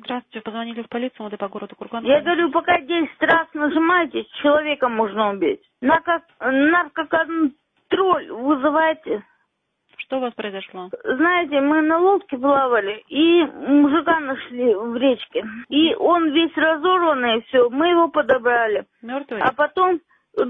Здравствуйте, позвонили в полицию МВД по городу Курган. Я говорю, пока 10 раз нажимаете, человека можно убить. Наркоконтроль вызывайте. Что у вас произошло? Знаете, мы на лодке плавали, и мужика нашли в речке. И он весь разорванный, все, мы его подобрали. Мертвый? А потом,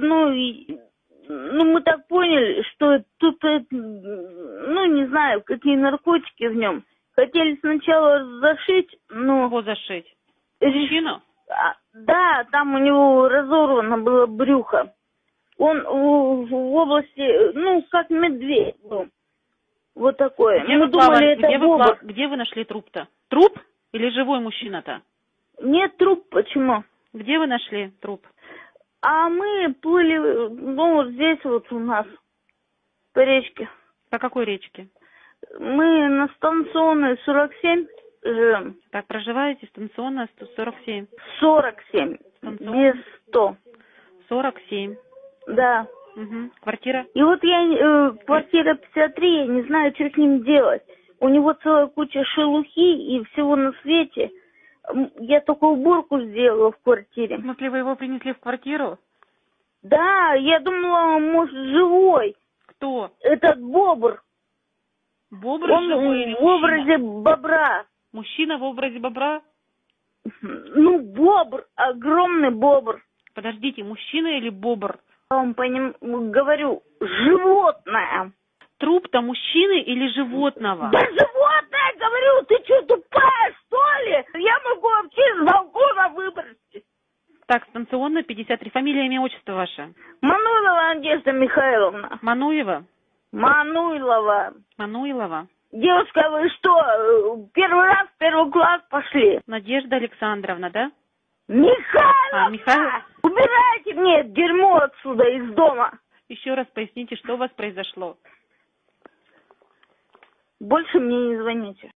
мы так поняли, что тут, не знаю, какие наркотики в нем. Хотели сначала зашить, но... Кого зашить? Мужчину? Да, там у него разорвано было брюхо. Он в области, как медведь был. Вот такое. Где Мы думали, это бобр. Где вы нашли труп-то? Труп или живой мужчина-то? Нет, труп, почему? Где вы нашли труп? А мы плыли, вот здесь вот у нас, по речке. По какой речке? Мы на станционной 47 живем. Так, проживаете станционная 147? 47, без 100. 47. Да. Угу. Квартира? И вот квартира 53, я не знаю, что с ним делать. У него целая куча шелухи и всего на свете. Я только уборку сделала в квартире. В смысле, вы его принесли в квартиру? Да, я думала, он, может, живой. Кто? Этот бобр. Бобр Он живой или в образе бобра. Мужчина в образе бобра? Бобр, огромный бобр. Подождите, мужчина или бобр? Я вам говорю, животное. Труп-то мужчины или животного? Да животное, говорю, ты что, тупая, что ли? Я могу вообще с балкона выбросить. Так, станционная 53. Фамилия, имя, отчество ваше? Мануйлова Надежда Михайловна. Мануева? Мануйлова. Мануилова? Девушка, вы что, первый раз в первый класс пошли? Надежда Александровна, да? Михайловна! Михайлов? Убирайте мне дерьмо отсюда, из дома. Еще раз поясните, что у вас произошло. Больше мне не звоните.